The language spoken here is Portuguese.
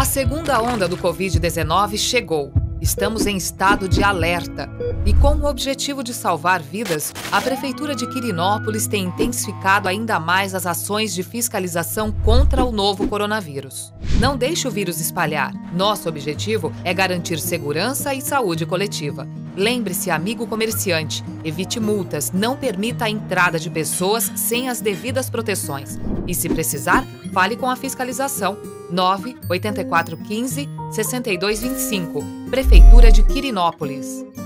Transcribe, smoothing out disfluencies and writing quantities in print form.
A segunda onda do Covid-19 chegou. Estamos em estado de alerta. E com o objetivo de salvar vidas, a Prefeitura de Quirinópolis tem intensificado ainda mais as ações de fiscalização contra o novo coronavírus. Não deixe o vírus espalhar. Nosso objetivo é garantir segurança e saúde coletiva. Lembre-se, amigo comerciante, evite multas, não permita a entrada de pessoas sem as devidas proteções. E se precisar, fale com a fiscalização. 9 84 15 62 25, Prefeitura de Quirinópolis.